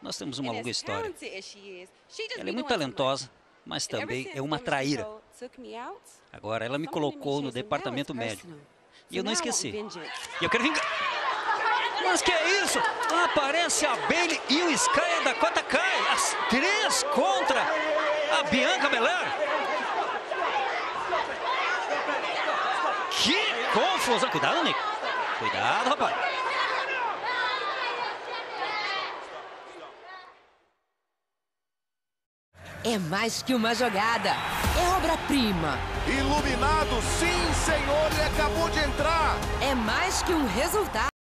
Nós temos uma longa história. Ela é muito talentosa, mas também é uma traíra. Agora, ela me colocou no departamento médico. E eu não esqueci. E eu quero vingar. Mas que é isso? Aparece a Bayley e o Sky e a Dakota Kai. As 3 contra a Bianca Belair. Que confusão. Cuidado, Nick. Cuidado, rapaz. É mais que uma jogada. É obra-prima. Iluminado, sim, senhor, ele acabou de entrar. É mais que um resultado.